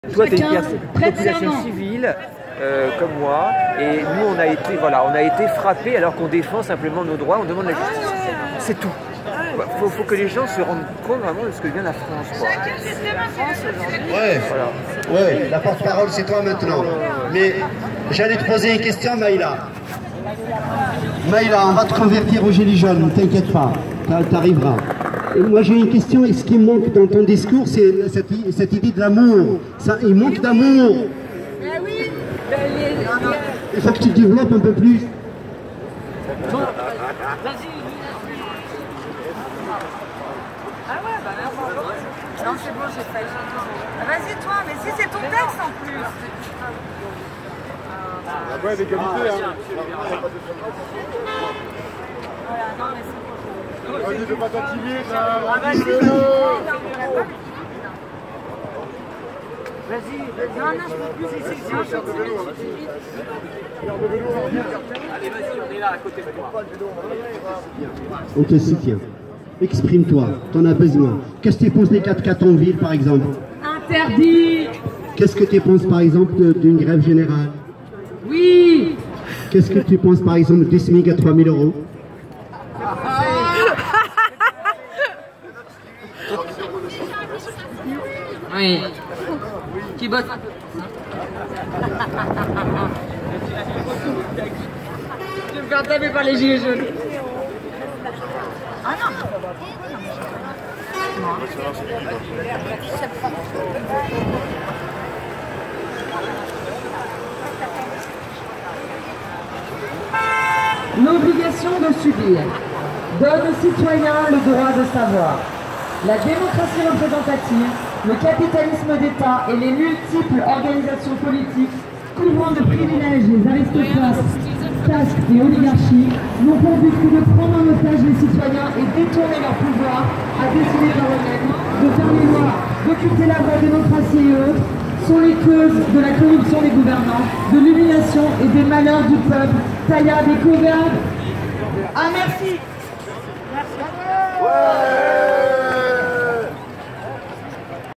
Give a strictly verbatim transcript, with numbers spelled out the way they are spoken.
Toi, tu es une population civile euh, comme moi, et nous, on a été, voilà, on a été frappés alors qu'on défend simplement nos droits, on demande la justice. C'est tout. Il faut, faut que les gens se rendent compte vraiment de ce que vient la France. Quoi. Ouais, voilà. Ouais, la porte-parole, c'est toi maintenant. Mais j'allais te poser une question, Maïla. Maïla, on va te convertir au gilet jaune, ne t'inquiète pas, t'arriveras. Moi j'ai une question, et ce qui manque dans ton discours, c'est cette, cette idée de l'amour. Il manque d'amour. Ben oui. Il faut que tu développes un peu plus. Bon, vas-y. Ah ouais, bah merci. Non, c'est bon, j'ai failli. Ah, vas-y toi, mais si c'est ton texte en plus. Ah ouais, d'égalité, hein. Voilà, non mais c'est bon. Vas-y, fais pas t'attirer, ça. Ah vas-y, vas-y. Non, non, je peux plus, c'est c'est un peu de vélo. Allez, vas-y, on est là à côté de toi. On te soutient. Exprime-toi, t'en as besoin. Qu'est-ce que tu penses des quatre quatre en ville, par exemple? Interdit. Qu'est-ce que tu penses, par exemple, d'une grève générale? Oui. Qu'est-ce que tu penses, par exemple, des SMIC à trois mille euros? Oui. Qui bosse. Je vais me faire taper par les gilets jaunes. Ah non. L'obligation de subir donne aux citoyens le droit de savoir. La démocratie représentative, le capitalisme d'État et les multiples organisations politiques couvrant de privilèges les aristocrates, castes et oligarchies n'ont pour but que de prendre en otage les citoyens et détourner leur pouvoir à décider par eux-mêmes, de faire les lois, d'occulter la vraie démocratie et autres, sont les causes de la corruption des gouvernants, de l'humiliation et des malheurs du peuple, taillade et couvert. Ah merci. Merci. Ouais.